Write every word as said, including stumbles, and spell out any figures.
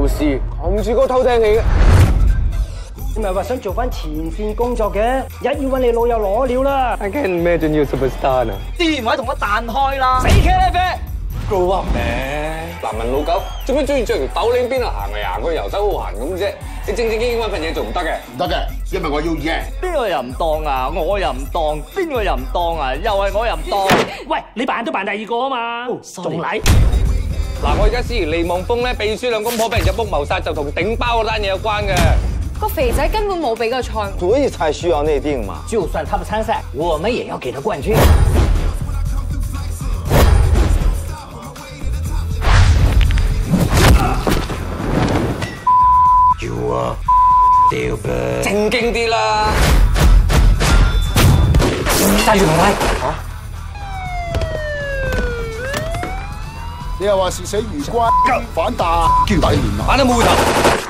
事扛住個頭掟起嘅。 你咪話想做翻前線工作嘅，一要揾你老友攞料啦。 I can't imagine you superstar 啊！ 啲電話同我彈開啦，死茄喱啡 grow up 咩？男人老狗做咩中意着條斗領邊度行嚟行去遊手好閒咁啫？你正正經經揾份嘢做唔得嘅？ 唔得嘅，因為我要贏。 邊個又唔當啊？我又唔當，邊個又唔當啊？又係我又唔當。 喂，你扮都扮第二個啊嘛，仲嚟？ 嗱，我而家司儀利望風咧，秘書兩公婆俾人入屋謀殺，就同頂包嗰單嘢有關嘅。 個肥仔根本冇俾個菜， 所以才需要內定嘛。 就算他不參賽，我們也要給他冠軍。 要啊，屌嘅！ 正經啲啦。 帶住我嚟。嚇！ 你又話視死如歸，反彈，叫大年啊！ 反都冇回頭。